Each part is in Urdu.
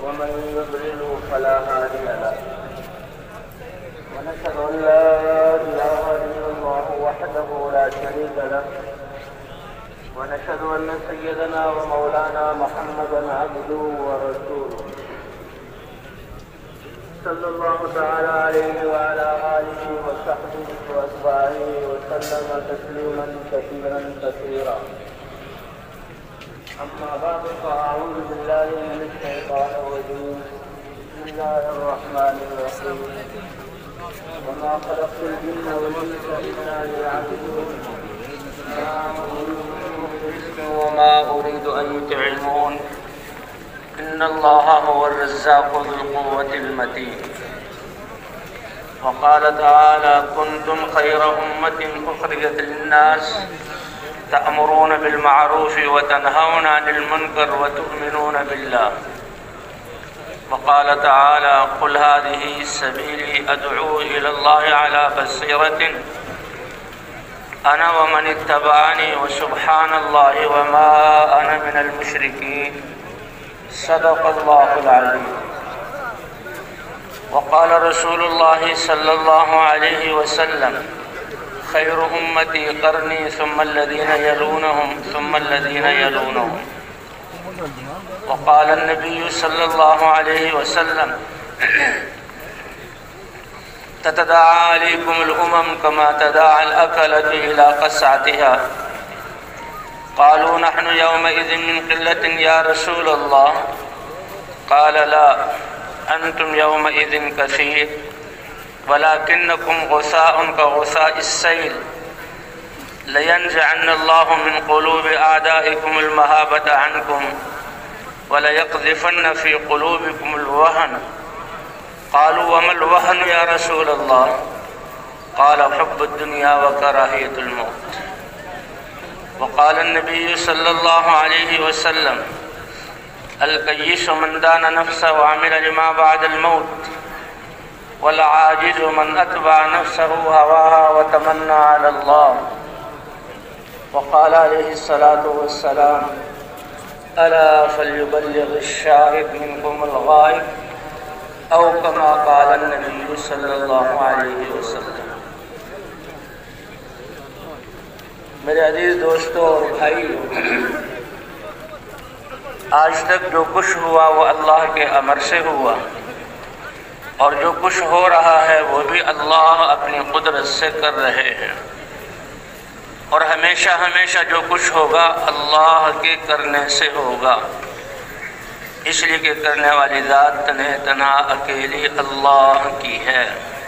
ومن يضلل فلا هادي له ونشهد أن لا إله إلا الله وحده لا شريك له ونشهد أن سيدنا ومولانا محمدا عبده ورسوله صلى الله تعالى عليه وعلى آله وصحبه وأتباعه وسلم تسليما كثيرا أما بعد فأعوذ بالله من الشيطان الرجيم بسم الله الرحمن الرحيم وما خلقت الجن والإنس إلا ليعبدون وما أريد أن يطعمون إن الله هو الرزاق ذو القوة المتين وقال تعالى كنتم خير أمة أخرجت للناس تأمرون بالمعروف وتنهون عن المنكر وتؤمنون بالله وقال تعالى قل هذه سبيلي أدعو إلى الله على بصيرة أنا ومن اتبعني وسبحان الله وما أنا من المشركين صدق الله العظيم وقال رسول الله صلى الله عليه وسلم خير أمتي قرني ثم الذين يلونهم ثم الذين يلونهم وقال النبي صلى الله عليه وسلم تتداعى عليكم الأمم كما تداعى الأكلة إلى قصعتها قالوا نحن يومئذ من قلة يا رسول الله قال لا أنتم يومئذ كثير ولكنكم غثاء كغثاء السيل لينزعن الله من قلوب أعدائكم المهابة عنكم وليقذفن في قلوبكم الوهن قالوا وما الوهن يا رسول الله قال حب الدنيا وكراهية الموت وقال النبي صلى الله عليه وسلم الكيس من دان نفسه وعمل لما بعد الموت والعاجز من أتبع نفسه هواها وتمنى على الله وقال عليه الصلاة والسلام ألا فليبلغ الشاهد منكم الغائب أو كما قال النبي صلی اللہ علیہ وسلم۔ میرے عزیز دوستوں اور بھائیوں، آج تک جو کچھ ہوا وہ اللہ کے امر سے ہوا، اور جو کچھ ہو رہا ہے وہ بھی اللہ اپنی قدرت سے کر رہے ہیں، اور ہمیشہ ہمیشہ جو کچھ ہوگا اللہ کے کرنے سے ہوگا، اس لیے کہ کرنے والی ذات تنہا اکیلی اللہ کی ہے۔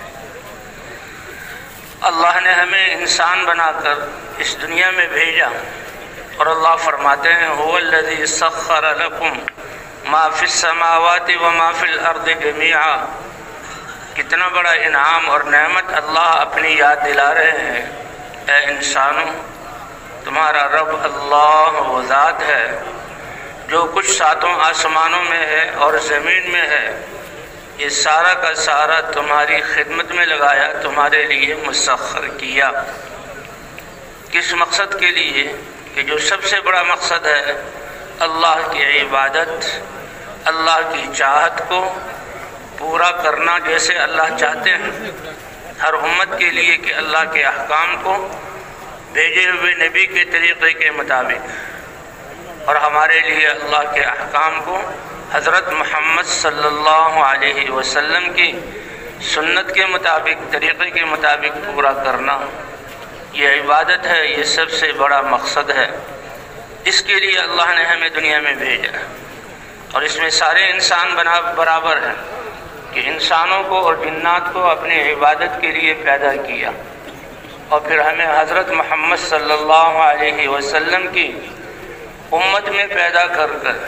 اللہ نے ہمیں انسان بنا کر اس دنیا میں بھیجا، اور اللہ فرماتے ہیں هو الذی سخر لکم ما فی السماوات وما فی الارض جمیعا۔ کتنا بڑا انعام اور نعمت اللہ اپنی یاد دلا رہے ہیں۔ اے انسانوں، تمہارا رب اللہ وہ ذات ہے جو کچھ ساتوں آسمانوں میں ہے اور زمین میں ہے، یہ سارا کا سارا تمہاری خدمت میں لگایا، تمہارے لیے مسخر کیا۔ کس مقصد کے لیے؟ کہ جو سب سے بڑا مقصد ہے اللہ کی عبادت، اللہ کی چاہت کو پورا کرنا جیسے اللہ چاہتے ہیں، ہر امت کے لیے کہ اللہ کے احکام کو بھیجے ہوئے نبی کے طریقے کے مطابق، اور ہمارے لیے اللہ کے احکام کو حضرت محمد صلی اللہ علیہ وسلم کی سنت کے مطابق، طریقے کے مطابق پورا کرنا، یہ عبادت ہے، یہ سب سے بڑا مقصد ہے۔ اس کے لیے اللہ نے ہمیں دنیا میں بھیجا، اور اس میں سارے انسان برابر ہیں کہ انسانوں کو اور جنات کو اپنی عبادت کے لیے پیدا کیا، اور پھر ہمیں حضرت محمد صلی اللہ علیہ وسلم کی امت میں پیدا کر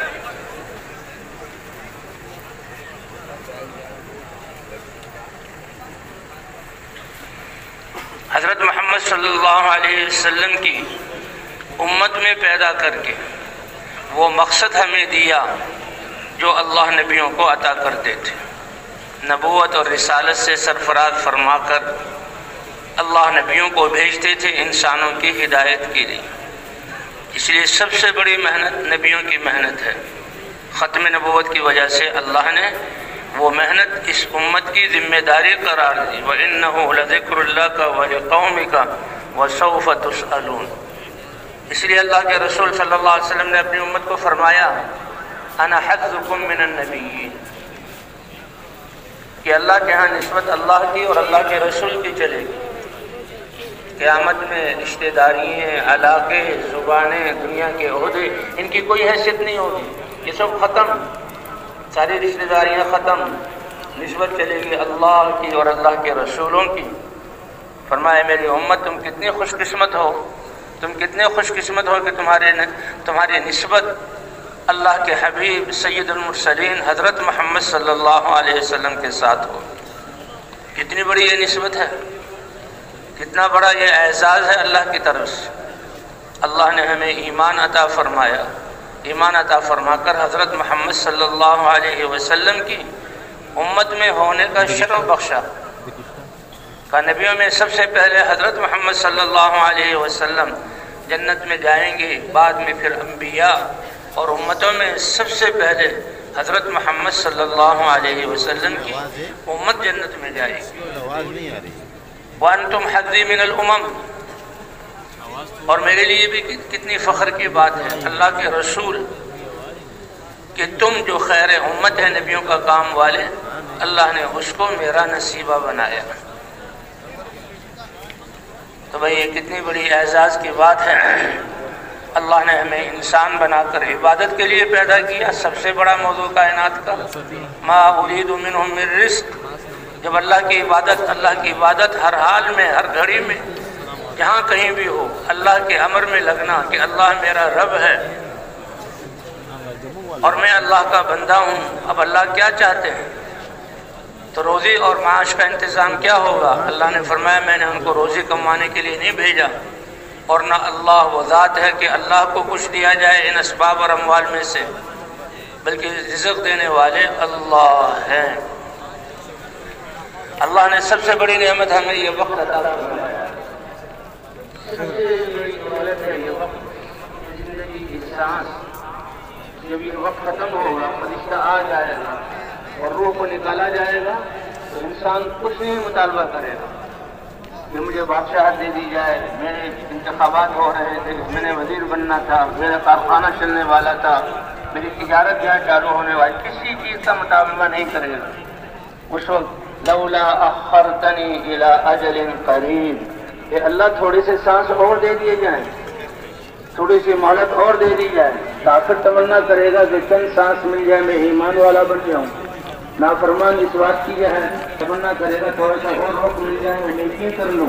حضرت محمد صلی اللہ علیہ وسلم کی امت میں پیدا کر کے وہ مقصد ہمیں دیا جو اللہ نبیوں کو عطا کرتے تھے۔ نبوت اور رسالت سے سرفراز فرما کر اللہ نبیوں کو بھیجتے تھے انسانوں کی ہدایت کے لیے۔ اس لیے سب سے بڑی محنت نبیوں کی محنت ہے۔ ختم نبوت کی وجہ سے اللہ نے وہ محنت اس امت کی ذمہ داری قرار دی. وَإِنَّهُ لَذِكْرٌ لَكَ وَلِقَوْمِكَ وَسَوْفَ تُسْأَلُونَ. اس لیے اللہ کے رسول صلی اللہ علیہ وسلم نے اپنی امت کو فرمایا انا حظکم من النبیین، کہ اللہ کے ہاں نسبت اللہ کی اور اللہ کے رسول کی چلے گی. قیامت میں رشتہ داریاں، علاقے، زبانیں، دنیا کے عہدے، ان کی کوئی حیثیت نہیں ہوگی. یہ سب ختم، ساری رشتہ داریاں ختم، نسبت چلے گی اللہ کی اور اللہ کے رسولوں کی. فرمایا میری امت تم کتنی خوش قسمت ہو، تم کتنے خوش قسمت ہو کہ تمہاری نسبت اللہ کے حبیب سید المرسلین حضرت محمد صلی اللہ علیہ وسلم کے ساتھ ہو. کتنی بڑی یہ نسبت ہے، کتنا بڑا یہ اعزاز ہے اللہ کی طرف سے. اللہ نے ہمیں ایمان عطا فرمایا، ایمان عطا فرما کر حضرت محمد صلی اللہ علیہ وسلم کی امت میں ہونے کا شرف بخشا. کہ نبیوں میں سب سے پہلے حضرت محمد صلی اللہ علیہ وسلم جنت میں جائیں گے، بعد میں پھر انبیاء، اور امتوں میں سب سے پہلے حضرت محمد صلی اللہ علیہ وسلم کی امت جنت میں جائے گی. وَأَنْتُمْ حَظِّي مِنَ الْأُمَمِ. اور میرے لیے بھی کتنی فخر کی بات ہے اللہ کے رسول کہ تم جو خیر امت ہے نبیوں کا کام والے، اللہ نے اس کو میرا نصیبہ بنایا. تو بھئی یہ کتنی بڑی اعزاز کی بات ہے. اللہ نے ہمیں انسان بنا کر عبادت کے لیے پیدا کیا. سب سے بڑا موضوع کائنات کا ما ارید منہم من رزق. جب اللہ کی عبادت ہر حال میں، ہر گھڑی میں، جہاں کہیں بھی ہو، اللہ کے امر میں لگنا کہ اللہ میرا رب ہے اور میں اللہ کا بندہ ہوں. اب اللہ کیا چاہتے ہیں؟ تو روزی اور معاش کا انتظام کیا ہوگا؟ اللہ نے فرمایا میں نے ان کو روزی کمانے کے لیے نہیں بھیجا، اور نہ اللہ وہ ذات ہے کہ اللہ کو کچھ دیا جائے ان اسباب اور اموال میں سے، بلکہ رزق دینے والے اللہ ہیں. اللہ نے سب سے بڑی نعمت ہمیں یہ وقت عطا فرمایا. سب سے بڑی دولت ہے یہ وقت. زندگی کی سانس، جب یہ وقت ختم ہوگا، فرشتہ آ جائے گا اور روح کو نکالا جائے گا، تو انسان کچھ نہیں مطالبہ کرے گا کہ مجھے بادشاہت دے دی جائے، میرے انتخابات ہو رہے تھے، میں نے وزیر بننا تھا، میرا کارخانہ چلنے والا تھا، میری تجارت جہاں چالو ہونے والی، کسی چیز کا مطالبہ نہیں کرے گا. اس وقت لولا اخرتنی الی اجل قریب، کہ اللہ تھوڑی سی سانس اور دے دیے جائیں، تھوڑی سی مہلت اور دے دی جائے. کافر تمنا کرے گا کہ چند سانس مل جائے میں ایمان والا بن جاؤں. نافرمان اس بات کی ہے تمنا کرے گا تھوڑا سا اور وقت مل جائے میں نیکی کر لوں.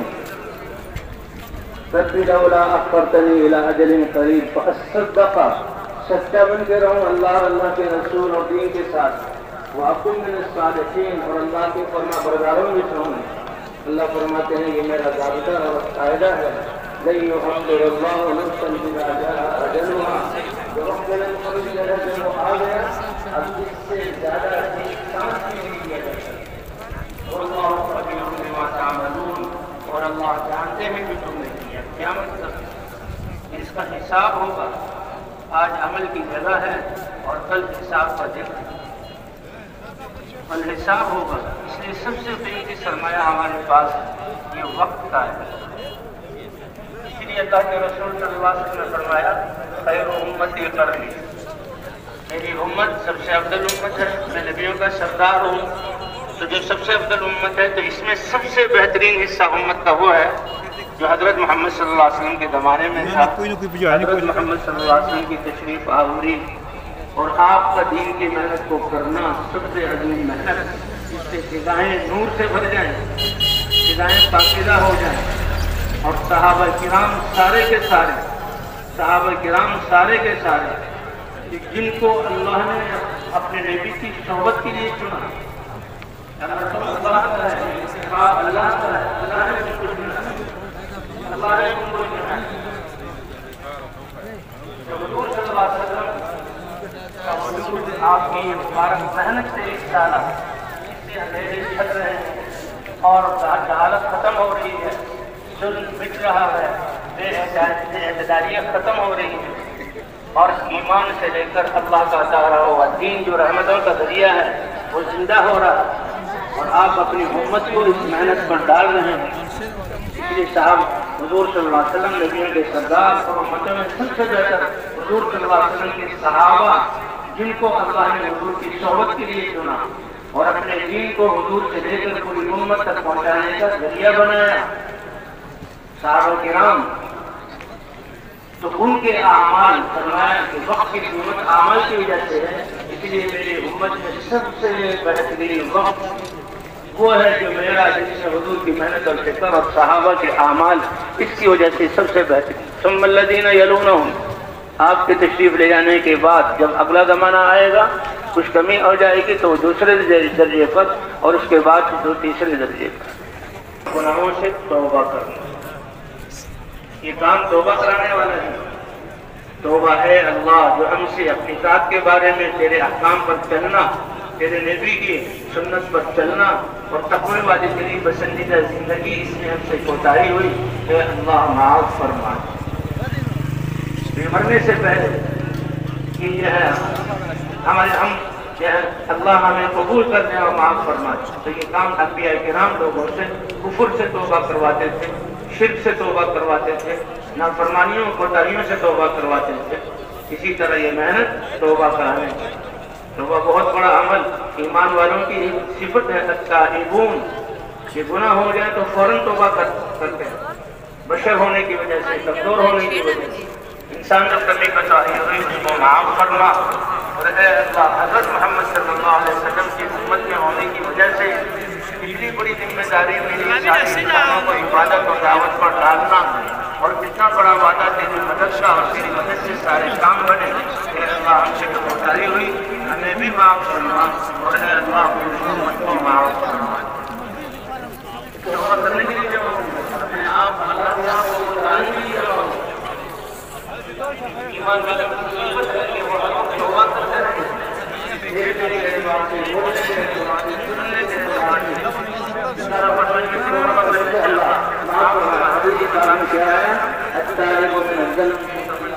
رب لولا اخرتنی الی اجل قریب فاصدق، سچا بن کے رہوں اللہ کے رسول اور دین کے ساتھ. وَأَكُن مِّنَ الصَّالِحِينَ، اور اللہ کے فرما برداروں میں سے ہوں. اللہ فرماتے ہیں یہ میرا ضابطہ اور قاعدہ ہے. لَن يُؤَخِّرَ اللَّهُ نَفْسًا إِذَا جَاءَ أَجَلُهَا. جو وقت میرے مقرر ہے جب وہ آ گیا، اب اس سے زیادہ سانس نہیں دیا جاتا. وَاللَّهُ خَبِيرٌ بِمَا تَعْمَلُونَ، اور اللہ جانتے ہیں کہ تم نے کیا. قیامت تک اس کا حساب ہوگا. آج عمل کی جگہ ہے اور کل حساب کا دن ہے، کل حساب ہوگا. اس لیے سب سے قیمتی سرمایہ ہمارے پاس یہ وقت کا ہے. اسی لیے اللہ کے رسول صلی اللہ علیہ وسلم نے فرمایا خیر امتی قرنی، میری امت سب سے افضل امت ہے، میں نبیوں کا سردار ہوں. تو جو سب سے افضل امت ہے تو اس میں سب سے بہترین حصہ امت کا وہ ہے جو حضرت محمد صلی اللہ علیہ وسلم کے زمانے میں تھا. حضرت محمد صلی اللہ علیہ وسلم کی تشریف آوری اور آپ کا دین کی محنت کو کرنا سب سے عظیم محنت. اس سے فضائیں نور سے بھر جائیں، فضائیں پاکیزہ ہو جائیں، اور صحابہ کرام سارے کے سارے جن کو اللہ نے اپنے نبی کی صحبت کے لیے چنا. اللہ نے ان کو چنا. حضور صلی اللہ علیہ وسلم آپ کی مبارک محنت سے اس سالہ اس سے اندھیرے چھٹ رہے ہیں اور جہالت ختم ہو رہی ہے، ظلم مٹ رہا ہے، بے اعتدالیاں ختم ہو رہی ہیں. اور ایمان سے لے کر اللہ کا عطا رہا ہوا دین جو رحمتوں کا ذریعہ ہے وہ زندہ ہو رہا ہے، اور آپ اپنی امت کو اس محنت پر ڈال رہے ہیں۔ اس لیے صاحب حضور صلی اللہ علیہ وسلم نبیوں کے سردار اور امتوں میں سب سے بہتر حضور صلی اللہ علیہ وسلم کے صحابہ، جن کو اللہ نے حضور کی صحبت کے لیے چنا اور اپنے دین کو حضور سے لے کر پوری امت تک پہنچانے کا ذریعہ بنایا، صحابہ کرام۔ تو ان کے اعمال، فرمایا کہ وقت کی قیمت اعمال کی وجہ سے ہے، اس لیے میری امت میں سب سے بہترین وقت وہ ہے جو میرا، جس میں حضور کی محنت اور فکر اور صحابہ کے اعمال اس کی وجہ سے سب سے بہترین۔ ثم الذین یلونہم، آپ کے تشریف لے جانے کے بعد جب اگلا زمانہ آئے گا کچھ کمی ہو جائے گی تو وہ دوسرے درجے پر، اور اس کے بعد جو تیسرے درجے پر۔ گناہوں سے توبہ کرنا، یہ کام توبہ کرانے والا ہے۔ توبہ ہے اللہ جو ہم سے اپنی ذات کے بارے میں تیرے احکام پر چلنا، تیرے نبی کی سنت پر چلنا اور تقوی والی تیری پسندیدہ زندگی، اس میں ہم سے کوتاہی ہوئی، اے اللہ معاف فرما۔ مرنے سے پہلے کہ یہ ہے اللہ ہمیں قبول کرنے اور معاف فرما۔ تو یہ کام انبیاء کرام لوگوں سے کفر سے توبہ کرواتے تھے، شرک سے توبہ کرواتے تھے، نافرمانیوں کوتاہیوں سے توبہ کرواتے تھے۔ اسی طرح یہ محنت توبہ کرانے کی۔ توبہ بہت بڑا عمل، ایمان والوں کی صفت ہے التائبون، کہ گناہ ہو جائے تو فوراً توبہ کرتے ہیں، بشر ہونے کی وجہ سے، کمزور ہونے کی وجہ سے۔ انسان جب کبھی کوتاہی ہوئی اس کو معاف فرما، اور اے اللہ حضرت محمد صلی اللہ علیہ وسلم کی امت میں ہونے کی وجہ سے اتنی بڑی ذمہ داری میری ساری انسانوں کو عبادت اور دعوت پر ڈالنا، اور کتنا بڑا وعدہ تیری مدد کا، اور تیری مدد سے سارے کام بنے۔ اے اللہ ہم سے کوتاہی ہوئی ہمیں بھی معاف فرما، اور اے اللہ پوری امت کو معاف فرما۔ توبہ کرنے کے لیے اپنے آپ اللہ کو ایمان والے مصیبت ہے کہ وہ توبہ کرتے رہے، دھیرے دھیرے کے بعد سے بولنے کے بعد سننے کے بعد سارا پڑھنے کے بعد اللہ معاف فرما۔ حدیث کا نام کیا ہے؟ التائب من الذنب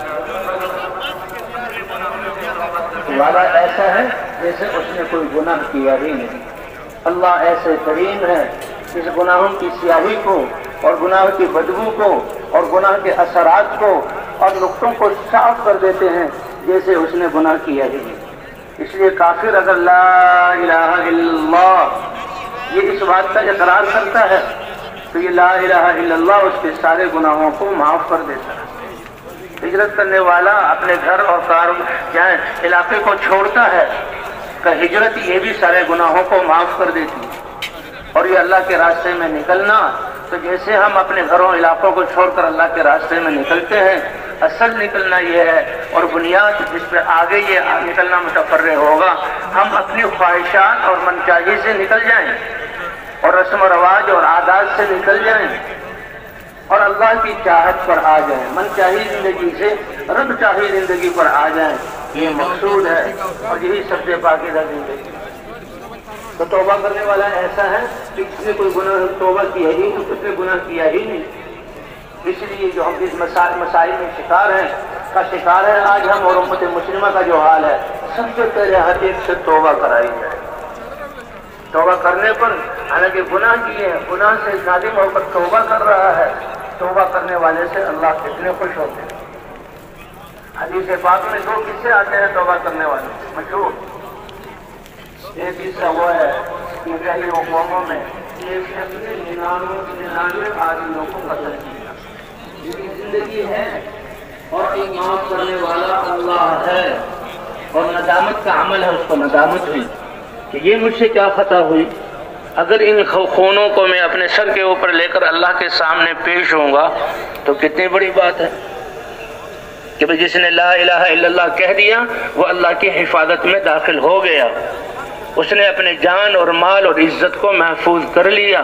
والا ایسا ہے جیسے اس نے کوئی گناہ کیا ہی نہیں۔ اللہ ایسے کریم ہے اس گناہوں کی سیاہی کو اور گناہ کی بدبو کو اور گناہ کے اثرات کو اور نقطوں کو صاف کر دیتے ہیں جیسے اس نے گناہ کیا ہی نہیں۔ اس لیے کافر اگر لا الہ الا اللہ یہ اس بات کا اقرار کرتا ہے تو یہ لا الہ الا اللہ اس کے سارے گناہوں کو معاف کر دیتا ہے۔ ہجرت کرنے والا اپنے گھر اور علاقے کو چھوڑتا ہے کہ ہجرت یہ بھی سارے گناہوں کو معاف کر دیتی ہے۔ اور یہ اللہ کے راستے میں نکلنا، تو جیسے ہم اپنے گھروں علاقوں کو چھوڑ کر اللہ کے راستے میں نکلتے ہیں، اصل نکلنا یہ ہے اور بنیاد جس پہ آگے یہ نکلنا متفرع ہوگا، ہم اپنی خواہشات اور منچاہی سے نکل جائیں اور رسم و رواج اور عادات سے نکل جائیں اور اللہ کی چاہت پر آ جائیں، من چاہی زندگی سے رب چاہی زندگی پر آ جائیں۔ یہ مقصود ہے اور یہی سب سے پاکیزہ زندگی۔ تو توبہ کرنے والا ایسا ہے کہ اس نے کوئی گناہ توبہ کیا ہی نہیں، اس نے گناہ کیا ہی نہیں۔ اس لیے جو ہم اس مسائل میں شکار ہے آج ہم اور امت مسلمہ کا جو حال ہے، سب سے پہلے ہر ایک سے توبہ کرائی جائے۔ توبہ کرنے پر حالانکہ گناہ کیے ہیں، گناہ سے نادم ہو کر توبہ کر رہا ہے، توبہ کرنے والے سے اللہ کتنے خوش ہوتے ہیں۔ حدیث پاک میں دو قصے آتے ہیں توبہ کرنے والے مشہور۔ ایک قصہ وہ ہے کہ پہلی قوموں میں ایک شخص نے 99 آدمیوں کو قتل کیا۔ جن کی زندگی ہے اور ایک معاف کرنے والا اللہ ہے، اور ندامت کا عمل ہے، اس کو ندامت ہوئی کہ یہ مجھ سے کیا خطا ہوئی۔ اگر ان خونوں کو میں اپنے سر کے اوپر لے کر اللہ کے سامنے پیش ہوں گا تو کتنی بڑی بات ہے کہ جس نے لا الہ الا اللہ کہہ دیا وہ اللہ کی حفاظت میں داخل ہو گیا، اس نے اپنے جان اور مال اور عزت کو محفوظ کر لیا۔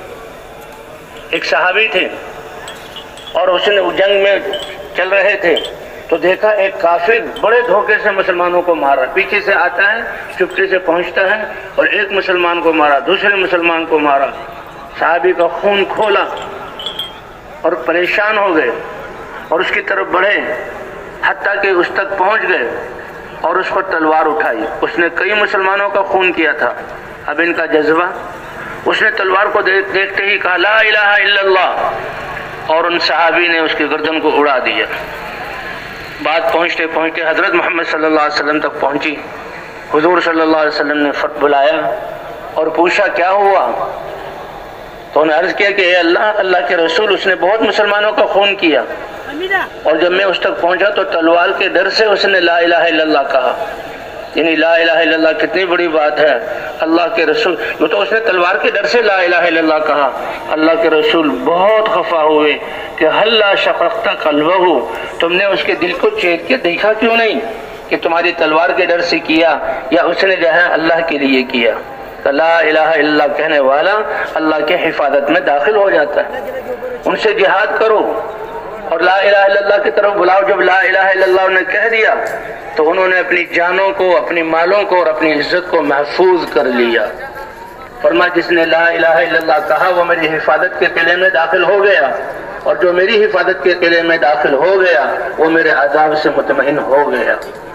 ایک صحابی تھے اور اس نے جنگ میں چل رہے تھے تو دیکھا ایک کافر بڑے دھوکے سے مسلمانوں کو مارا، پیچھے سے آتا ہے، چپکے سے پہنچتا ہے اور ایک مسلمان کو مارا، دوسرے مسلمان کو مارا۔ صحابی کا خون کھولا اور پریشان ہو گئے اور اس کی طرف بڑھے حتیٰ کہ اس تک پہنچ گئے اور اس پر تلوار اٹھائی۔ اس نے کئی مسلمانوں کا خون کیا تھا، اب ان کا جذبہ، اس نے تلوار کو دیکھتے ہی کہا لا الہ الا اللہ، اور ان صحابی نے اس کی گردن کو اڑا دیا۔ بات پہنچتے پہنچتے حضرت محمد صلی اللہ علیہ وسلم تک پہنچی۔ حضور صلی اللہ علیہ وسلم نے بلایا اور پوچھا کیا ہوا؟ تو انہوں نے عرض کیا کہ اے اللہ کے رسول، اس نے بہت مسلمانوں کا خون کیا، اور جب میں اس تک پہنچا تو تلوار کے ڈر سے اس نے لا الہ الا اللہ کہا۔ یعنی لا الہ الا اللہ کتنی بڑی بات ہے۔ اللہ کے رسول، وہ تو اس نے تلوار کے ڈر سے لا الہ الا اللہ کہا۔ اللہ کے رسول بہت خفا ہوئے کہ ہل لا شققت قلبہ، تم نے اس کے دل کو چیر کے دیکھا کیوں نہیں کہ تمہاری تلوار کے ڈر سے کیا یا اس نے جو ہے اللہ کے لیے کیا؟ تو لا الہ الا اللہ کہنے والا اللہ کے حفاظت میں داخل ہو جاتا ہے۔ ان سے جہاد کرو اور لا الہ الا اللہ کی طرف بلاؤ۔ جب لا الہ الا اللہ نے کہہ دیا تو انہوں نے اپنی جانوں کو، اپنی مالوں کو اور اپنی عزت کو محفوظ کر لیا۔ فرمایا جس نے لا الہ الا اللہ کہا وہ میری حفاظت کے قلعے میں داخل ہو گیا، اور جو میری حفاظت کے قلعے میں داخل ہو گیا وہ میرے عذاب سے مطمئن ہو گیا۔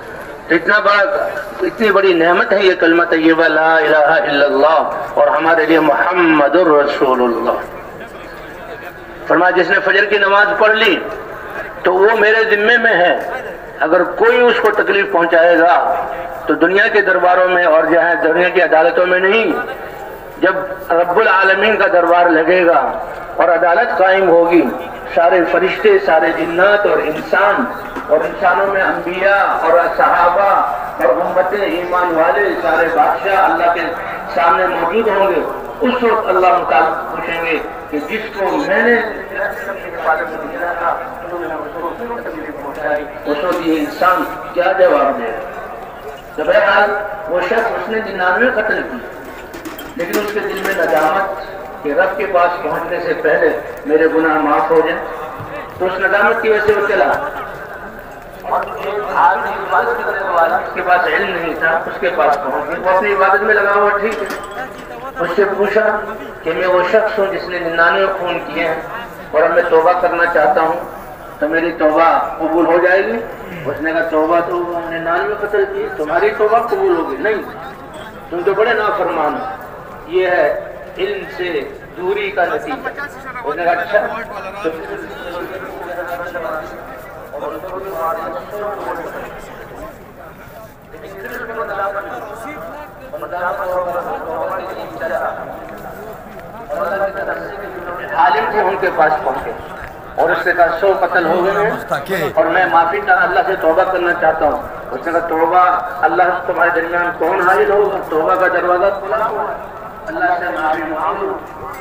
اتنی بڑی نعمت ہے یہ کلمہ طیبہ لا الہ الا اللہ، اور ہمارے لیے محمد الرسول اللہ۔ فرمایا جس نے فجر کی نماز پڑھ لی تو وہ میرے ذمے میں ہے، اگر کوئی اس کو تکلیف پہنچائے گا تو دنیا کے درباروں میں اور جو ہے دنیا کی عدالتوں میں نہیں، جب رب العالمین کا دربار لگے گا اور عدالت قائم ہوگی، سارے فرشتے، سارے جنات اور انسان، اور انسانوں میں انبیاء اور صحابہ اور امت ایمان والے سارے بادشاہ اللہ کے سامنے موجود ہوں گے۔ اس وقت اللہ متعلق پوچھیں گے کہ جس کو میں نے اس وقت یہ انسان کیا جواب دے؟ تو بہرحال وہ شخص اس نے 99 قتل کی، لیکن اس کے دل میں ندامت کہ رب کے پاس پہنچنے سے پہلے میرے گناہ معاف ہو جائیں، تو اس ندامت کی وجہ سے وہ چلا۔ اور ایک آدمی عبادت کرنے والا، اس کے پاس علم نہیں تھا، اس کے پاس پہنچ گیا، وہ اپنی عبادت میں لگا ہوا ٹھیک ہے۔ اس سے پوچھا کہ میں وہ شخص ہوں جس نے 99 خون کیے ہیں اور اب میں توبہ کرنا چاہتا ہوں، تو میری توبہ قبول ہو جائے گی؟ اس نے کہا توبہ تو 99 قتل کی، تمہاری توبہ قبول ہوگی نہیں، تم تو بڑے نافرمان ہو، یہ ہے علم سے دوری کا نتیجہ۔ اس نے کہا اچھا، عالم تھے ان کے پاس پہنچے اور اس نے کہا 100 قتل ہو گئے ہیں اور میں معافی اللہ سے توبہ کرنا چاہتا ہوں۔ اس نے کہا توبہ اللہ تمہارے درمیان کون حائل ہوگا؟ توبہ کا دروازہ کھلا ہوا، اللہ سے معافی مانگو،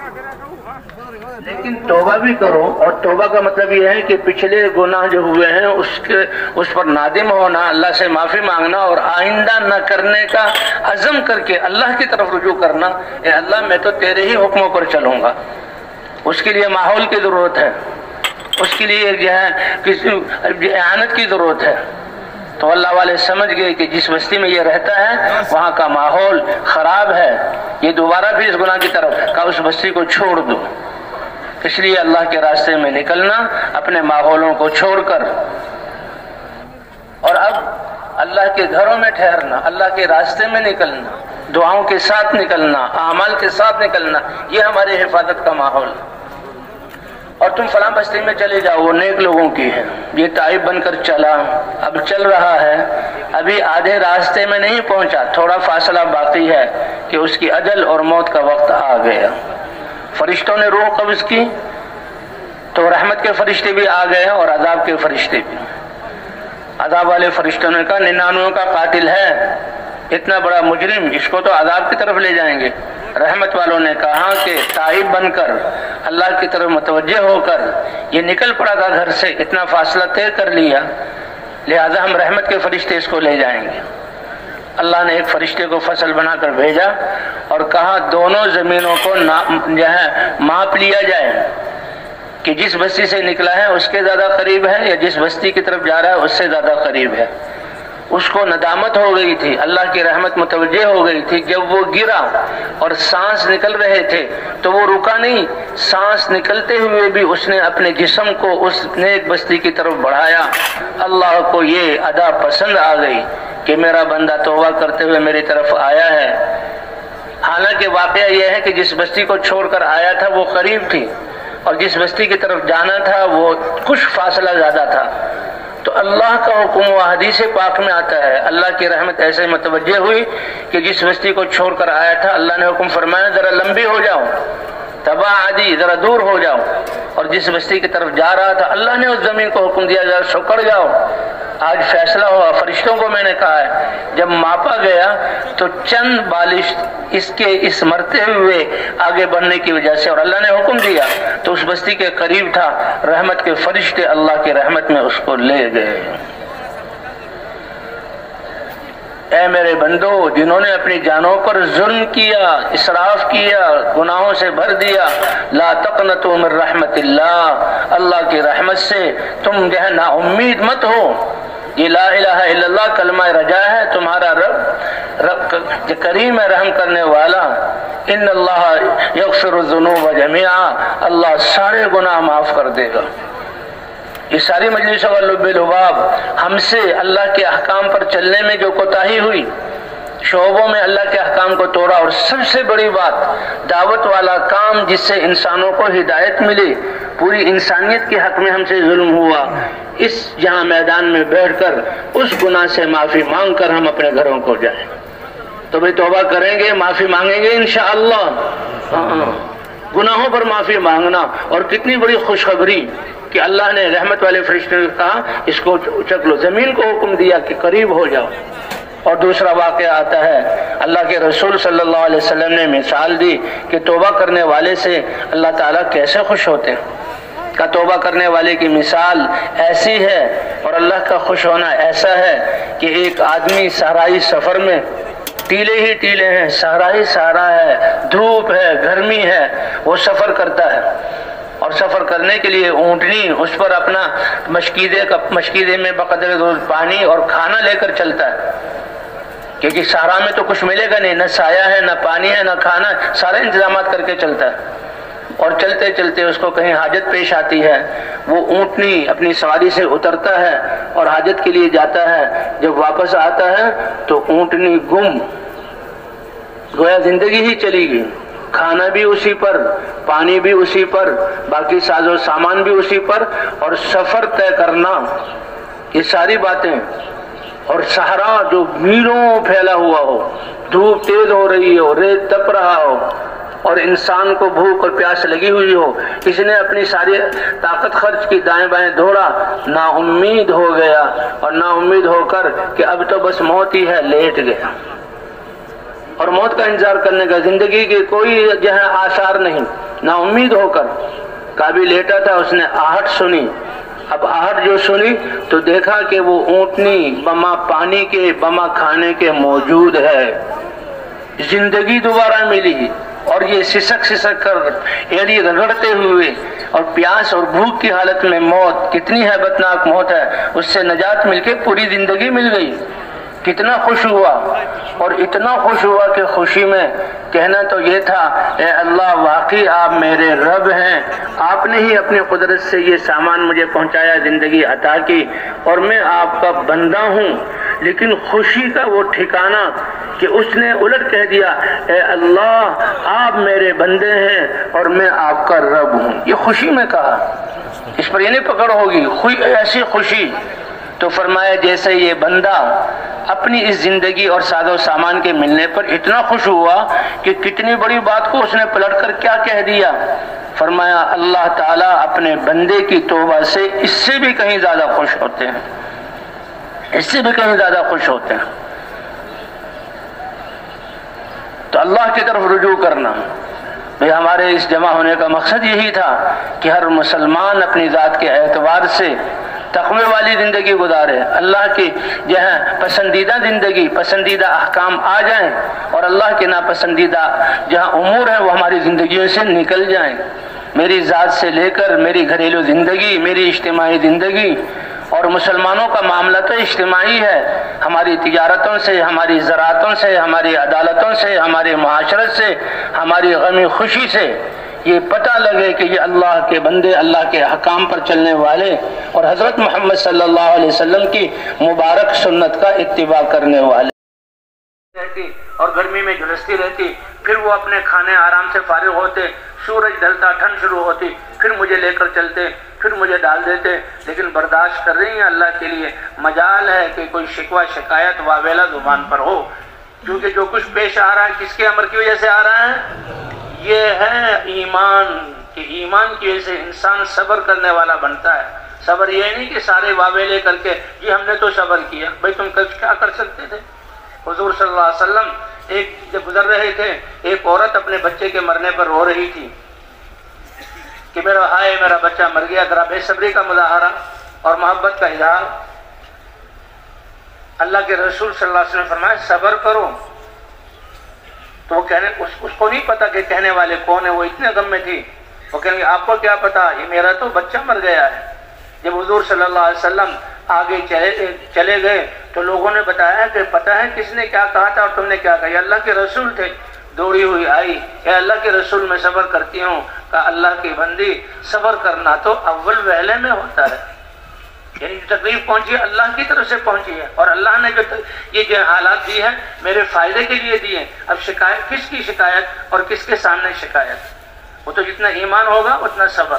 لیکن توبہ بھی کرو۔ اور توبہ کا مطلب یہ ہے کہ پچھلے گناہ جو ہوئے ہیں اس پر نادم ہونا، اللہ سے معافی مانگنا اور آئندہ نہ کرنے کا عزم کر کے اللہ کی طرف رجوع کرنا، اے اللہ میں تو تیرے ہی حکموں پر چلوں گا۔ اس کے لیے ماحول کی ضرورت ہے، اس کے لیے جو ہے کسی اعانت کی ضرورت ہے۔ تو اللہ والے سمجھ گئے کہ جس بستی میں یہ رہتا ہے وہاں کا ماحول خراب ہے، یہ دوبارہ بھی اس گناہ کی طرف کا اس بستی کو چھوڑ دو۔ اس لیے اللہ کے راستے میں نکلنا، اپنے ماحولوں کو چھوڑ کر، اور اب اللہ کے گھروں میں ٹھہرنا، اللہ کے راستے میں نکلنا، دعاؤں کے ساتھ نکلنا، اعمال کے ساتھ نکلنا، یہ ہماری حفاظت کا ماحول۔ اور تم فلاں بستی میں چلے جاؤ، وہ نیک لوگوں کی ہے، یہ تائب بن کر چلا، اب چل رہا ہے، ابھی آدھے راستے میں نہیں پہنچا، تھوڑا فاصلہ باقی ہے کہ اس کی اجل اور موت کا وقت آ گیا۔ فرشتوں نے روح قبض کی تو رحمت کے فرشتے بھی آ گئے اور عذاب کے فرشتے بھی۔ عذاب والے فرشتوں نے کہا 99 کا قاتل ہے، اتنا بڑا مجرم، اس کو تو عذاب کی طرف لے جائیں گے۔ رحمت والوں نے کہا کہ تائب بن کر اللہ کی طرف متوجہ ہو کر یہ نکل پڑا تھا گھر سے، اتنا فاصلہ طے کر لیا، لہذا ہم رحمت کے فرشتے اس کو لے جائیں گے۔ اللہ نے ایک فرشتے کو فصل بنا کر بھیجا اور کہا دونوں زمینوں کو جو ہے ماپ لیا جائے کہ جس بستی سے نکلا ہے اس کے زیادہ قریب ہے یا جس بستی کی طرف جا رہا ہے اس سے زیادہ قریب ہے۔ اس کو ندامت ہو گئی تھی، اللہ کی رحمت متوجہ ہو گئی تھی۔ جب وہ گرا اور سانس نکل رہے تھے تو وہ رکا نہیں، سانس نکلتے ہوئے بھی اس نے اپنے جسم کو اس نیک بستی کی طرف بڑھایا۔ اللہ کو یہ ادا پسند آ گئی کہ میرا بندہ توبہ کرتے ہوئے میری طرف آیا ہے۔ حالانکہ واقعہ یہ ہے کہ جس بستی کو چھوڑ کر آیا تھا وہ قریب تھی، اور جس بستی کی طرف جانا تھا وہ کچھ فاصلہ زیادہ تھا۔ تو اللہ کا حکم و حدیث پاک میں آتا ہے، اللہ کی رحمت ایسے متوجہ ہوئی کہ جس بستی کو چھوڑ کر آیا تھا اللہ نے حکم فرمایا ذرا لمبی ہو جاؤ، تباعدی، ذرا دور ہو جاؤ۔ اور جس بستی کی طرف جا رہا تھا اللہ نے اس زمین کو حکم دیا ذرا سکڑ جاؤ، آج فیصلہ ہوا۔ فرشتوں کو میں نے کہا ہے جب ماپا گیا تو چند بالش اس مرتے ہوئے آگے بڑھنے کی وجہ سے، اور اللہ نے حکم دیا تو اس بستی کے قریب تھا، رحمت کے فرشتے اللہ کی رحمت میں اس کو لے گئے۔ اے میرے بندو، جنہوں نے اپنی جانوں پر ظلم کیا، اسراف کیا، گناہوں سے بھر دیا، لا تقنطوا من رحمت اللہ، اللہ کی رحمت سے تم جو ہے نا امید مت ہو۔ یہ لا الہ الا اللہ کلمہ رجا ہے، تمہارا رب کریم ہے، رحم کرنے والا۔ ان اللہ یغفر الذنوب جميعا، اللہ سارے گناہ معاف کر دے گا۔ یہ ساری مجلسوں کا لب لباب ہم سے اللہ کے احکام پر چلنے میں جو کوتاہی ہوئی، شعبوں میں اللہ کے احکام کو توڑا، اور سب سے بڑی بات دعوت والا کام جس سے انسانوں کو ہدایت ملی، پوری انسانیت کے حق میں ہم سے ظلم ہوا، اس جہاں میدان میں بیٹھ کر اس گناہ سے معافی مانگ کر ہم اپنے گھروں کو جائیں۔ تو بھئی توبہ کریں گے، معافی مانگیں گے انشاءاللہ۔ گناہوں پر معافی مانگنا، اور کتنی بڑی خوشخبری کہ اللہ نے رحمت والے فرشتے نے کہا اس کو اچک لو، زمین کو حکم دیا کہ قریب ہو جاؤ۔ اور دوسرا واقعہ آتا ہے، اللہ کے رسول صلی اللہ علیہ وسلم نے مثال دی کہ توبہ کرنے والے سے اللہ تعالیٰ کیسے خوش ہوتے ہیں۔ کہ توبہ کرنے والے کی مثال ایسی ہے اور اللہ کا خوش ہونا ایسا ہے کہ ایک آدمی صحرائی سفر میں، ٹیلے ہی ٹیلے ہیں، صحرا ہی صحرا ہے، دھوپ ہے، گرمی ہے، وہ سفر کرتا ہے، اور سفر کرنے کے لیے اونٹنی اس پر اپنا مشکیدے میں بقدر روز پانی اور کھانا لے کر چلتا ہے، کیونکہ صحرا میں تو کچھ ملے گا نہیں، نہ سایہ ہے، نہ پانی ہے، نہ کھانا، سارے انتظامات کر کے چلتا ہے۔ اور چلتے چلتے اس کو کہیں حاجت پیش آتی ہے، وہ اونٹنی اپنی سواری سے اترتا ہے اور حاجت کے لیے جاتا ہے۔ جب واپس آتا ہے تو اونٹنی گم، گویا زندگی ہی چلی گئی، کھانا بھی اسی پر، پانی بھی اسی پر، باقی ساز و سامان بھی اسی پر، اور سفر طے کرنا، یہ ساری باتیں، اور صحرا جو میلوں پھیلا ہوا ہو، دھوپ تیز ہو رہی ہو، ریت تپ رہا ہو، اور انسان کو بھوک اور پیاس لگی ہوئی ہو، اس نے اپنی ساری طاقت خرچ کی، دائیں بائیں دوڑا، نا امید ہو گیا، اور نا امید ہو کر کہ اب تو بس موت ہی ہے، لیٹ گیا، اور موت کا انتظار کرنے کا، زندگی کے کوئی جو ہے آثار نہیں، نا امید ہو کر کعبی لیٹا تھا، اس نے آہٹ سنی۔ اب آہٹ جو سنی تو دیکھا کہ وہ اونٹنی بما پانی کے بما کھانے کے موجود ہے، زندگی دوبارہ ملی، اور یہ سسک سسک کر ایڑی رگڑتے ہوئے اور پیاس اور بھوک کی حالت میں موت، کتنی ہیبتناک موت ہے، اس سے نجات مل کے پوری زندگی مل گئی۔ کتنا خوش ہوا، اور اتنا خوش ہوا کہ خوشی میں کہنا تو یہ تھا، اے اللہ واقعی آپ میرے رب ہیں، آپ نے ہی اپنی قدرت سے یہ سامان مجھے پہنچایا، زندگی عطا کی، اور میں آپ کا بندہ ہوں۔ لیکن خوشی کا وہ ٹھکانہ کہ اس نے الٹ کہہ دیا، اے اللہ آپ میرے بندے ہیں اور میں آپ کا رب ہوں، یہ خوشی میں کہا، اس پر یہ نہیں پکڑ ہوگی، ایسی خوشی۔ تو فرمایا جیسے یہ بندہ اپنی اس زندگی اور ساز و سامان کے ملنے پر اتنا خوش ہوا کہ کتنی بڑی بات کو اس نے پلٹ کر کیا کہہ دیا، فرمایا اللہ تعالیٰ اپنے بندے کی توبہ سے اس سے بھی کہیں زیادہ خوش ہوتے ہیں، اس سے بھی کہیں زیادہ خوش ہوتے ہیں۔ تو اللہ کی طرف رجوع کرنا، بھئی ہمارے اس جمع ہونے کا مقصد یہی تھا کہ ہر مسلمان اپنی ذات کے اعتبار سے تقوی والی زندگی گزارے، اللہ کی جہاں پسندیدہ زندگی، پسندیدہ احکام آ جائیں، اور اللہ کے ناپسندیدہ جہاں امور ہیں وہ ہماری زندگیوں سے نکل جائیں۔ میری ذات سے لے کر میری گھریلو زندگی، میری اجتماعی زندگی، اور مسلمانوں کا معاملہ تو اجتماعی ہے، ہماری تجارتوں سے، ہماری زراعتوں سے، ہماری عدالتوں سے، ہماری معاشرت سے، ہماری غمی خوشی سے یہ پتہ لگے کہ یہ اللہ کے بندے، اللہ کے احکام پر چلنے والے اور حضرت محمد صلی اللہ علیہ وسلم کی مبارک سنت کا اتباع کرنے والے رہتی اور گرمی میں جھلستی رہتی، پھر وہ اپنے کھانے آرام سے فارغ ہوتے، سورج ڈھلتا، ٹھنڈ شروع ہوتی، پھر مجھے لے کر چلتے، پھر مجھے ڈال دیتے، لیکن برداشت کر رہی ہیں اللہ کے لیے۔ مجال ہے کہ کوئی شکوہ شکایت واویلا زبان پر ہو، کیونکہ جو کچھ پیش آ رہا ہے کس کے امر کی وجہ سے آ رہا ہے؟ یہ ہے ایمان، کہ ایمان کی وجہ سے انسان صبر کرنے والا بنتا ہے۔ صبر یہ نہیں کہ سارے واویلے کر کے جی ہم نے تو صبر کیا، بھائی تم کیا کر سکتے تھے؟ حضور صلی اللہ علیہ وسلم ایک جب گزر رہے تھے، ایک عورت اپنے بچے کے مرنے پر رو رہی تھی کہ میرا بچہ مر گیا، ذرا بے صبری کا مظاہرہ اور محبت کا اظہار۔ اللہ کے رسول صلی اللہ علیہ وسلم نے فرمایا صبر کرو، تو وہ کہنے اس کو نہیں پتا کہ کہنے والے کون ہیں، وہ اتنے غم میں تھی، وہ کہیں گے آپ کو کیا پتا، یہ میرا تو بچہ مر گیا ہے۔ جب حضور صلی اللہ علیہ وسلم آگے چلے گئے تو لوگوں نے بتایا کہ پتہ ہے کس نے کیا کہا تھا اور تم نے کیا کہا؟ یہ اللہ کے رسول تھے۔ دوڑی ہوئی آئی، اے اللہ کے رسول میں صبر کرتی ہوں۔ کہا اللہ کی بندی، صبر کرنا تو اول وہلے میں ہوتا ہے، یعنی جو تکلیف پہنچی ہے اللہ کی طرف سے پہنچی ہے، اور اللہ نے جو حالات دی ہے میرے فائدے کے لیے دی ہیں۔ اب شکایت کس کی شکایت اور کس کے سامنے شکایت؟ وہ تو جتنا ایمان ہوگا اتنا صبر۔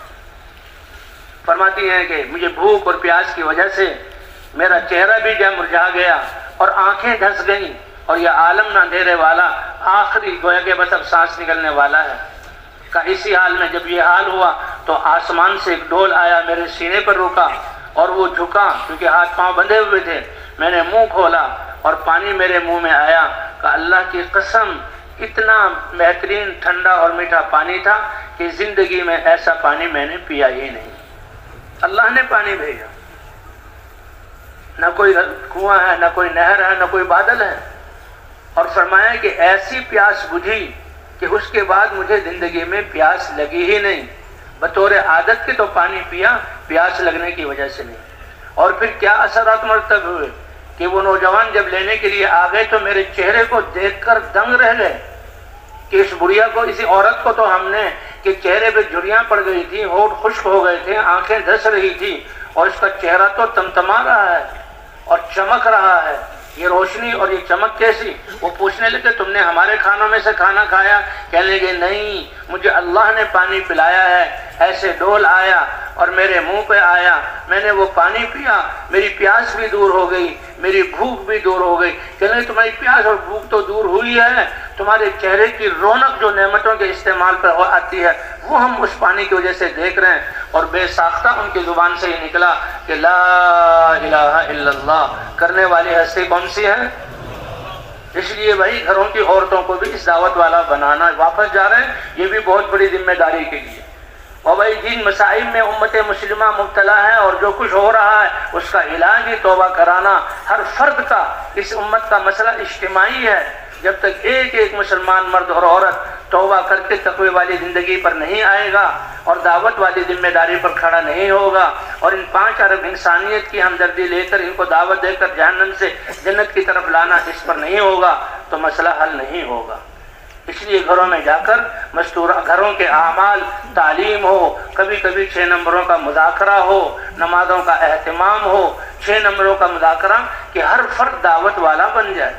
فرماتی ہیں کہ مجھے بھوک اور پیاس کی وجہ سے میرا چہرہ بھی مرجھا گیا اور آنکھیں دھس گئیں، اور یہ عالم نہ اندھیرے والا آخری گویا کہ بس اب سانس نکلنے والا ہے۔ کہ اسی حال میں جب یہ حال ہوا تو آسمان سے ایک ڈول آیا، میرے سینے پر رکا اور وہ جھکا، کیونکہ ہاتھ پاؤں بندھے ہوئے تھے۔ میں نے منہ کھولا اور پانی میرے منہ میں آیا۔ کہ اللہ کی قسم اتنا بہترین ٹھنڈا اور میٹھا پانی تھا کہ زندگی میں ایسا پانی میں نے پیا ہی نہیں۔ اللہ نے پانی بھیجا، نہ کوئی کنواں ہے، نہ کوئی نہر ہے، نہ کوئی بادل ہے، اور فرمایا کہ ایسی پیاس بجھی کہ اس کے بعد مجھے زندگی میں پیاس لگی ہی نہیں۔ بطور عادت کے تو پانی پیا، پیاس لگنے کی وجہ سے نہیں۔ اور پھر کیا اثرات مرتب ہوئے کہ وہ نوجوان جب لینے کے لیے آ گئے تو میرے چہرے کو دیکھ کر دنگ رہ گئے کہ اس بڑھیا کو، اسی عورت کو تو ہم نے کہ چہرے پہ جھریاں پڑ گئی تھی، ہونٹ خشک ہو گئے تھے، آنکھیں دھس رہی تھی، اور اس کا چہرہ تو تمتما رہا ہے اور چمک رہا ہے۔ یہ روشنی اور یہ چمک کیسی؟ وہ پوچھنے لگے تم نے ہمارے کھانوں میں سے کھانا کھایا؟ کہنے لگے نہیں، مجھے اللہ نے پانی پلایا ہے۔ ایسے ڈول آیا اور میرے منہ پہ آیا، میں نے وہ پانی پیا، میری پیاس بھی دور ہو گئی، میری بھوک بھی دور ہو گئی۔ کہنے لگے تمہاری پیاس اور بھوک تو دور ہوئی ہے، تمہارے چہرے کی رونق جو نعمتوں کے استعمال پر آتی ہے وہ ہم اس پانی کی وجہ سے دیکھ رہے ہیں۔ اور بے ساختہ ان کی زبان سے یہ نکلا کہ لا الہ الا اللہ کرنے والی ہستی کون سی ہے؟ اس لیے بھائی گھروں کی عورتوں کو بھی اس دعوت والا بنانا۔ واپس جا رہے ہیں، یہ بھی بہت بڑی ذمہ داری کے لیے۔ اور بھائی جن مسائل میں امت مسلمہ مبتلا ہے اور جو کچھ ہو رہا ہے اس کا علاج ہی توبہ کرانا۔ ہر فرد کا، اس امت کا مسئلہ اجتماعی ہے۔ جب تک ایک ایک مسلمان مرد اور عورت توبہ کر کے تقوی والی زندگی پر نہیں آئے گا اور دعوت والی ذمہ داری پر کھڑا نہیں ہوگا، اور ان 5 ارب انسانیت کی ہمدردی لے کر ان کو دعوت دے کر جہنم سے جنت کی طرف لانا اس پر نہیں ہوگا تو مسئلہ حل نہیں ہوگا۔ اس لیے گھروں میں جا کر مستورہ گھروں کے اعمال، تعلیم ہو، کبھی کبھی 6 نمبروں کا مذاکرہ ہو، نمازوں کا اہتمام ہو، 6 نمبروں کا مذاکرہ کہ ہر فرد دعوت والا بن جائے،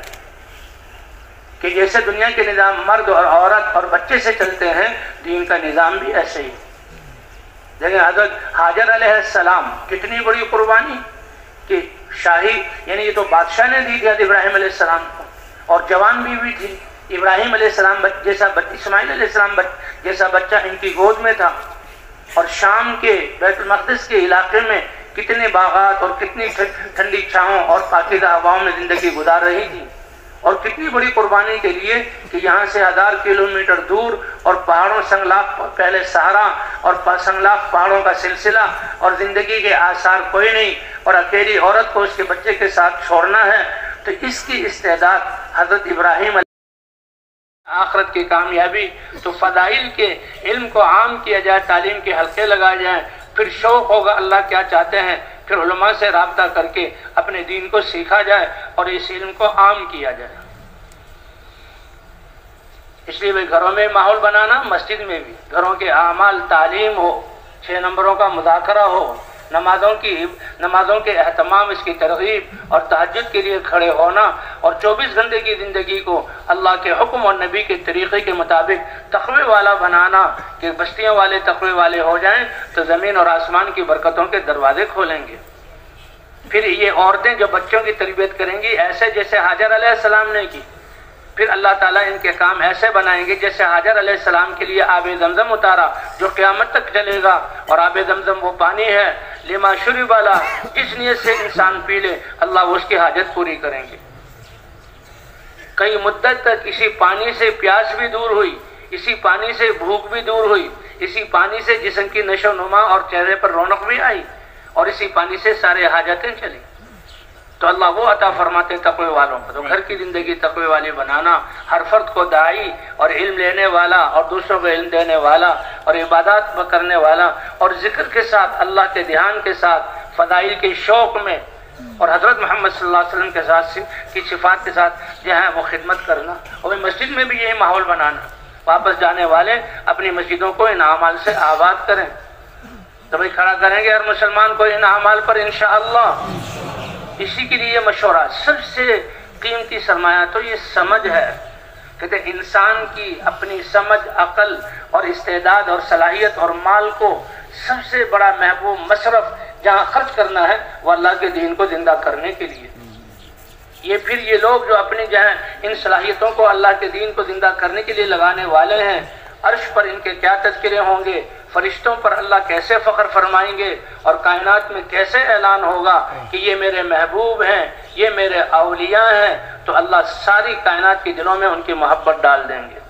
کہ جیسے دنیا کے نظام مرد اور عورت اور بچے سے چلتے ہیں، دین کا نظام بھی ایسے ہی۔ دیکھیں حضرت ہاجر علیہ السلام کتنی بڑی قربانی کہ شاہی، یعنی یہ تو بادشاہ نے دی تھی ابراہیم علیہ السلام کو، اور جوان بیوی تھی۔ ابراہیم علیہ السلام جیسا اسماعیل علیہ السلام جیسا بچہ ان کی گود میں تھا، اور شام کے بیت المقدس کے علاقے میں کتنے باغات اور کتنی ٹھنڈی چھاؤں اور پاکیزہ ہواؤں میں زندگی گزار رہی تھی، اور کتنی بڑی قربانی کے لیے کہ یہاں سے 1000 کلومیٹر دور اور پہاڑوں سنگلاخ، پہلے صحرا اور سنگلاخ پہاڑوں کا سلسلہ اور زندگی کے آثار کوئی نہیں، اور اکیلی عورت کو اس کے بچے کے ساتھ چھوڑنا ہے۔ تو اس کی استعداد حضرت ابراہیم آخرت کی کامیابی تو فضائل کے علم کو عام کیا جائے، تعلیم کے حلقے لگائے جائیں، پھر شوق ہوگا اللہ کیا چاہتے ہیں، پھر علماء سے رابطہ کر کے اپنے دین کو سیکھا جائے اور اس علم کو عام کیا جائے۔ اس لیے بھائی گھروں میں ماحول بنانا، مسجد میں بھی گھروں کے اعمال، تعلیم ہو، 6 نمبروں کا مذاکرہ ہو، نمازوں کے اہتمام، اس کی ترغیب اور تہجد کے لیے کھڑے ہونا، اور 24 گھنٹے کی زندگی کو اللہ کے حکم اور نبی کے طریقے کے مطابق تقوی والا بنانا کہ بستیوں والے تقوی والے ہو جائیں تو زمین اور آسمان کی برکتوں کے دروازے کھولیں گے۔ پھر یہ عورتیں جو بچوں کی تربیت کریں گی ایسے جیسے حاجر علیہ السلام نے کی، پھر اللہ تعالیٰ ان کے کام ایسے بنائیں گے جیسے حاجر علیہ السلام کے لیے آب زمزم اتارا جو قیامت تک چلے گا، اور آب زمزم وہ پانی ہے لما شرب لا، جس نیت سے انسان پی لے اللہ اس کی حاجت پوری کریں گے۔ کئی مدت تک اسی پانی سے پیاس بھی دور ہوئی، اسی پانی سے بھوک بھی دور ہوئی، اسی پانی سے جسم کی نشو و نما اور چہرے پر رونق بھی آئی، اور اسی پانی سے سارے حاجتیں چلی۔ تو اللہ وہ عطا فرماتے تقوی والوں کو۔ تو گھر کی زندگی تقوی والی بنانا، ہر فرد کو داعی اور علم لینے والا اور دوسروں کو علم دینے والا اور عبادات کرنے والا اور ذکر کے ساتھ، اللہ کے دھیان کے ساتھ، فضائل کے شوق میں اور حضرت محمد صلی اللہ علیہ وسلم کے ساتھ کی صفات کے ساتھ جو ہے وہ خدمت کرنا، اور مسجد میں بھی یہی ماحول بنانا۔ واپس جانے والے اپنی مسجدوں کو ان اعمال سے آباد کریں۔ تو بھائی کھڑا کریں گے ہر مسلمان کو ان اعمال پر انشاءاللہ۔ اسی کے لیے مشورہ، سب سے قیمتی سرمایہ تو یہ سمجھ ہے۔ کہتے ہیں انسان کی اپنی سمجھ، عقل اور استعداد اور صلاحیت اور مال کو سب سے بڑا محبوب مصرف جہاں خرچ کرنا ہے وہ اللہ کے دین کو زندہ کرنے کے لیے۔ یہ لوگ جو اپنی جو ہے ان صلاحیتوں کو اللہ کے دین کو زندہ کرنے کے لیے لگانے والے ہیں، عرش پر ان کے کیا تذکرے ہوں گے، فرشتوں پر اللہ کیسے فخر فرمائیں گے، اور کائنات میں کیسے اعلان ہوگا کہ یہ میرے محبوب ہیں، یہ میرے اولیاء ہیں، تو اللہ ساری کائنات کے دلوں میں ان کی محبت ڈال دیں گے۔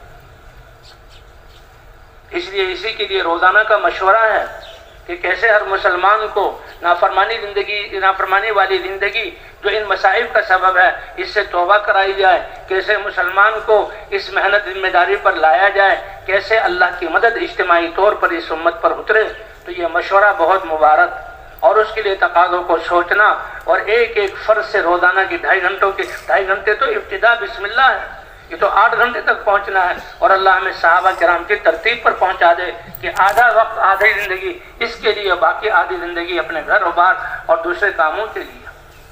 اس لیے اسی کے لیے روزانہ کا مشورہ ہے کہ کیسے ہر مسلمان کو نافرمانی والی زندگی جو ان مصائب کا سبب ہے اس سے توبہ کرائی جائے، کیسے مسلمان کو اس محنت ذمہ داری پر لایا جائے، کیسے اللہ کی مدد اجتماعی طور پر اس امت پر اترے۔ تو یہ مشورہ بہت مبارک، اور اس کے لیے تقاضوں کو سوچنا، اور ایک ایک فرض سے روزانہ کی 2.5 گھنٹے تو ابتدا بسم اللہ ہے، یہ تو 8 گھنٹے تک پہنچنا ہے، اور اللہ ہمیں صحابہ کرام کی ترتیب پر پہنچا دے کہ آدھا وقت، آدھی زندگی اس کے لیے، باقی آدھی زندگی اپنے گھر و بار اور دوسرے کاموں کے لیے۔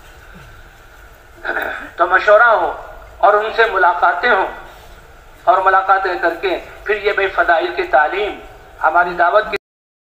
تو مشورہ ہو اور ان سے ملاقاتیں ہوں، اور ملاقاتیں کر کے پھر یہ بے فضائل کی تعلیم، ہماری دعوت کی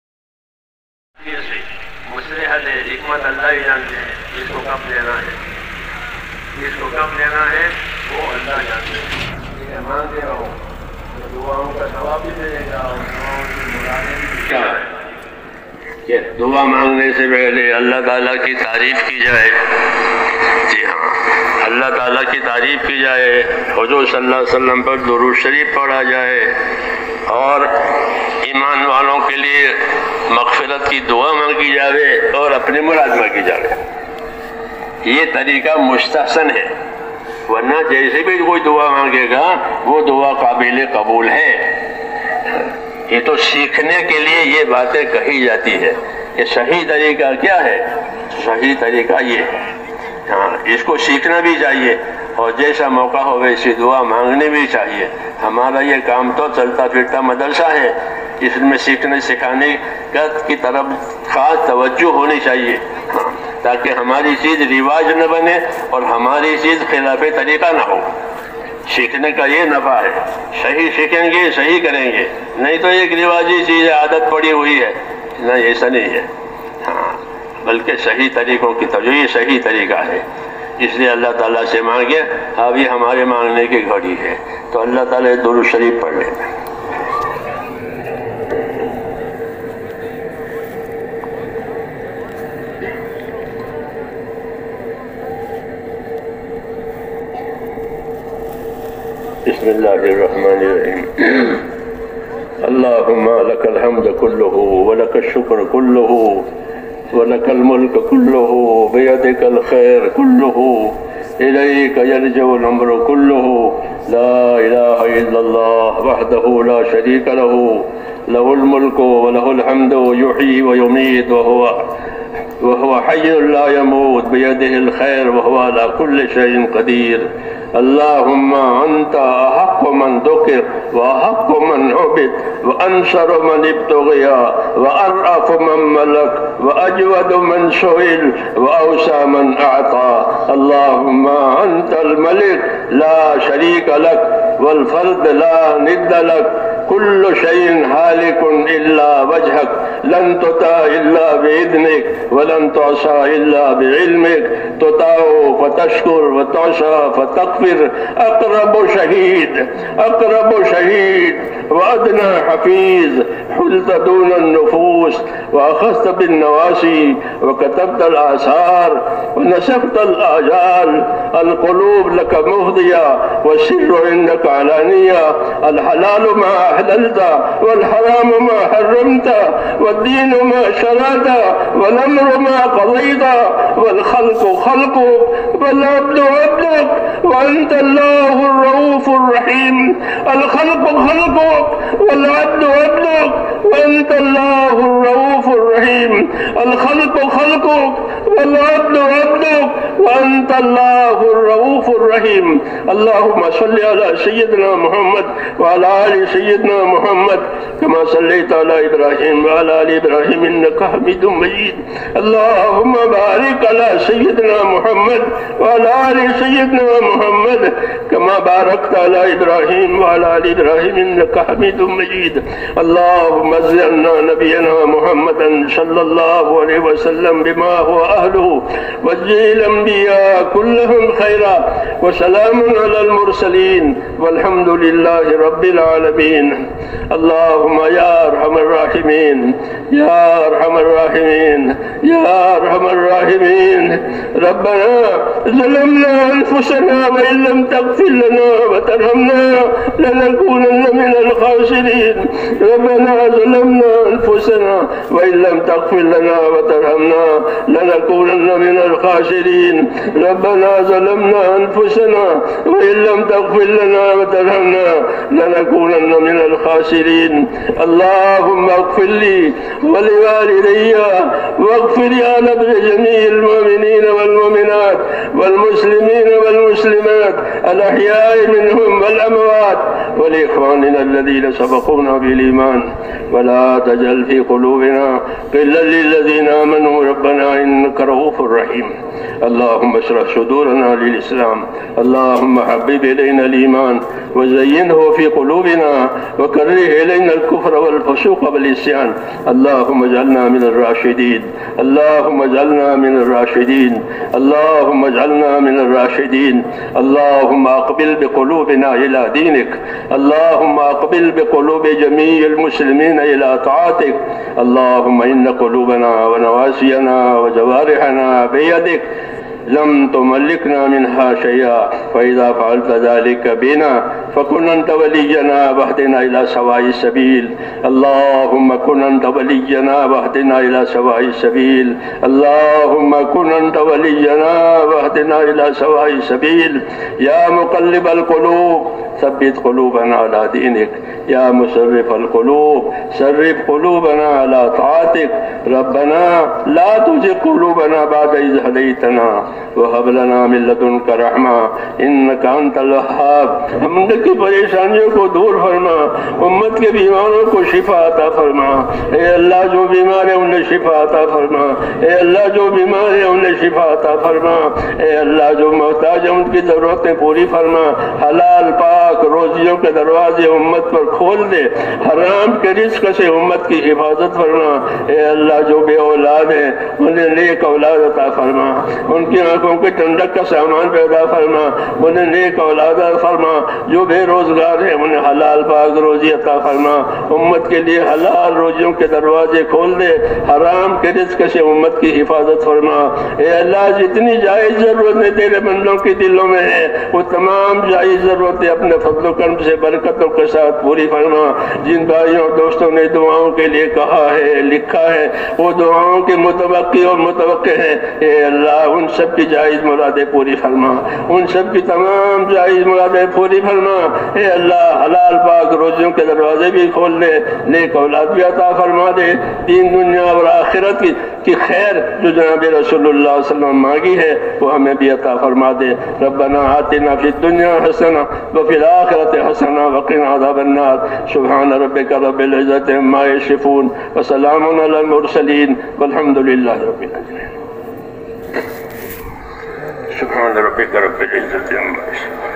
مصلحت ہے، حکمت اللہ ہی جانتے ہیں، جس کو کب لینا ہے، جس کو کب لینا ہے وہ اللہ جانتے ہیں۔ مانگتے رہو تو دعاؤں کا ثواب بھی ملے گا، اور دعاؤں کی مرادیں بھی۔ کیا ہے کہ دعا مانگنے سے پہلے اللہ تعالیٰ کی تعریف کی جائے؟ جی ہاں، اللہ تعالیٰ کی تعریف کی جائے، حضور صلی اللہ علیہ وسلم پر درود شریف پڑھا جائے، اور ایمان والوں کے لیے مغفرت کی دعا مانگی جائے اور اپنی مراد مانگی جائے۔ یہ طریقہ مستحسن ہے، ورنہ جیسے بھی کوئی دعا مانگے گا وہ دعا قابل قبول ہے۔ یہ تو سیکھنے کے لیے یہ باتیں کہی جاتی ہے کہ صحیح طریقہ کیا ہے، صحیح طریقہ یہ ہے۔ ہاں، اس کو سیکھنا بھی چاہیے، اور جیسا موقع ہو ویسی دعا مانگنی بھی چاہیے۔ ہمارا یہ کام تو چلتا پھرتا مدرسہ ہے، اس میں سیکھنے سکھانے کی طرف خاص توجہ ہونی چاہیے، تاکہ ہماری چیز رواج نہ بنے اور ہماری چیز خلاف طریقہ نہ ہو۔ سیکھنے کا یہ نفع ہے، صحیح سیکھیں گے صحیح کریں گے، نہیں تو ایک رواجی چیز ہے، عادت پڑی ہوئی ہے، نہیں ایسا نہیں ہے۔ ہاں، بلکہ صحیح طریقوں کی طرف، یہ صحیح طریقہ ہے۔ اس لیے اللہ تعالیٰ سے مانگے، ابھی ہمارے مانگنے کی گھڑی ہے، تو اللہ تعالیٰ درود شریف پڑھ لیں۔ بسم اللہ الرحمن الرحیم۔ اللہم لک الحمد کلہ ولک الشکر کلہ ولک الملک کلہ بیدک الخیر کلہ الیک یرجع الامر کلہ لا الہ الا اللہ وحدہ لا شریک لہ لہ الملک ولہ الحمد یحیی ویمیت وہو वहुव हय्युन ला यमूत बियदिहिल खैर वहुव अला कुल्लि शैइन क़दीर। अल्लाहुम्मा अंता अहक्कु मन दुकिर व अहक्कु मन उबिद व अंसरु मन इब्तुगिया व अरअफु मन मलक व अजवदु मन सुइल व औसा मन अअता। अल्लाहुम्मा अंतल मलिक ला शरीक लक वल फर्द ला निद्द लक कुल्लु शैइन हालिकुन इल्ला वजहक लन तुता इल्ला बिइज़्निक व लन तुअसा इल्ला बिइल्मिक तुताउ फतशकुर व तुअसा फतग़फिर। अक़रबु शहीद व अदना हफ़ीज़ हुल्त दून अन्नुफूस व अख़ज़्त बिन्नवासी व कतब्तल आसार व नसख़्तल आजाल। अल क़ुलूब लक मुफ़दिया व सिर्रु इन्नक अलानिया। अल हलालु मा अहलल्ता वल हरामु मा हर्रमता वद्दीनु मा शरअता वल अम्रु मा क़ज़यता वल ख़ल्क़ु ख़ल्क़ुक वल अब्दु अब्दुक व अंत अल्लाहुर रऊफ़ुर रहीम। अल ख़ल्क़ु ख़ल्क़ुक वल अब्दु अब्दुक व अंत अल्लाहुर रऊफ़ुर रहीम। अल ख़ल्क़ु ख़ल्क़ुक वल अब्दु अब्दुक व अंत अल्लाहुर रऊफ़ुर रहीम। अल्लाहुम्मा सल्लि अला सय्यिदिना मुहम्मद व अला आलि सय्यिदिना मुहम्मद कमा सल्लैता अला इब्राहीम व अला आलि इब्राहीम इन्नका हमीदुम मजीद। अल्लाहुम्मा बारिक अला सय्यिदिना मुहम्मद व अला आलि सय्यिदिना मुहम्मद कमा बारकता अला इब्राहीम व अला आलि इब्राहीम इन्नका हमीदुम मजीद। अल्लाहुम्मा ज़िदना नबियना मुहम्मदन सल्लल्लाहु अलैहि वसल्लम बिमा हुवा अहलुहु वज्जिल अंबिया कुल्लुहुम खैरा व सलामुन अलल मुरसलीन वल्हम्दुलिल्लाहि रब्बिल आलमीन। अल्लाहुम्मा या अरहमर राहिमीन या अरहमर राहिमीन या अरहमर राहिमीन। रब्बना ज़लमना अनफुसना व इन लम तग़फिर लना व तरहमना लनकूनन्न मिनल ख़ासिरीन। रब्बना ज़लमना अनफुसना व इन लम तग़फिर लना व तरहमना लनकूनन्न मिनल ख़ासिरीन। रब्बना ज़लमना अनफुसना व इन लम तग़फिर लना व तरहमना लनकूनन्न मिनल ख़ासिरीन। अल्लाहुम्मा अग़फ़िर ली व लिवालिदैया वग़फ़िर या रब्ब जमीइल मुमिनीन वल मुमिनात वल मुस्लिमीन वल मुस्लिमात अल अहयाइ मिनहुम वल अमवात व लिइख़वानिना अल्लज़ीना सबक़ूना बिल ईमान व ला तजअल फ़ी क़ुलूबिना ग़िल्लन लिल्लज़ीना आमनू रब्बना इन्नका रऊफ़ुर रहीम। अल्लाहुम्मा इश्रह सुदूरना लिल इस्लाम। अल्लाहुम्मा हब्बिब इलैना अल ईमान व ज़य्यिनहु फ़ी क़ुलूबिना व कर्रिह इलैना अल कुफ़्र वल फ़ुसूक़ वल इस्यान। अल्लाहुम्मा इजअलना मिनर राशिदीन। अल्लाहुम्मा इजअलना मिनर राशिदीन। अल्लाहुम्मा इजअलना मिनर राशिदीन। अल्लाहुम्मा अक़बिल बिक़ुलूबिना इला दीनिक। अल्लाहुम्मा अक़बिल बिक़ुलूबि जमीइल मुस्लिमीन इला ताअतिक। अल्लाहुम्मा इन्न क़ुलूबना व नवासियना व जवारिहना बियदिक लम तुमल्लिकना मिन्हा शैआ फ़इज़ा फ़अल्त ज़ालिका बिना फ़कुन अंत वलिय्यना वहदिना इला सवाई सबील। अल्लाहुम्मा कुन अंत वलिय्यना वहदिना इला सवाई सबील। अल्लाहुम्मा कुन अंत वलिय्यना वहदिना इला सवाई सबील। या मुक़ल्लिबल क़ुलूब सब्बित क़ुलूबना अला दीनिक। या मुसर्रिफ़ल क़ुलूब सर्रिफ़ क़ुलूबना अला ताअतिक। रब्बना ला तुज़िग़ क़ुलूबना बअद इज़ हदैतना व हब लना मिन लदुनका रहमा इन्नका अंतल वह्हाब। उम्मत की परेशानियों को दूर फरमा, उम्मत के बीमारों को शिफा अता फरमा। ए अल्लाह जो बीमार है उन्हें शिफा अता फरमा। ए अल्लाह जो बीमार है उन्हें शिफा अता फरमा। ए अल्लाह जो मोहताज है उनकी ज़रूरतें पूरी फरमा। हलाल पाक रोजियों के दरवाजे उम्मत पर खोल दे। हराम के रिज़्क़ से उम्मत की हिफाजत फरमा। ए अल्लाह जो बे औलाद है उन्हें नेक औलाद अता फरमा। उनकी आंखों के ठंडक का सामान पैदा फरमा। उन्हें नेक औलाद फरमा। जो बेरोजगार है उन्हें हलाल पाक रोजी अता फरमा। उम्मत के लिए हलाल रोजियों के दरवाजे खोल दे। हराम के रिज़्क़ से उम्मत की हिफाजत फरमा। ए अल्लाह जितनी जायज़ ज़रूरतें तेरे बंदों के दिलों में है वो तमाम जायज़ ज़रूरतें अपने फज़्ल-ओ-करम سے برکتوں کے ساتھ پوری فرما۔ جن بھائیوں اور دوستوں نے دعاؤں کے لیے کہا ہے، لکھا ہے، وہ دعاؤں کے متوقع اور متوقع ہیں، اے اللہ ان سب کی جائز مرادیں پوری فرما، ان سب کی تمام جائز مرادیں پوری فرما۔ اے اللہ حلال پاک روزیوں کے دروازے بھی کھول دے، نیک اولاد بھی عطا فرما دے، دین دنیا اور آخرت کی خیر جو جناب رسول اللہ صلی اللہ علیہ وسلم مانگی ہے وہ ہمیں بھی عطا فرما دے۔ ربنا آتنا فی الدنیا حسنہ وفی الآخرۃ حسنہ وقنا عذاب النار۔ سبحان ربک رب العزۃ عما یصفون وسلام علی المرسلین والحمد للہ رب العالمین۔ سبحان ربک رب العزۃ عما یصفون۔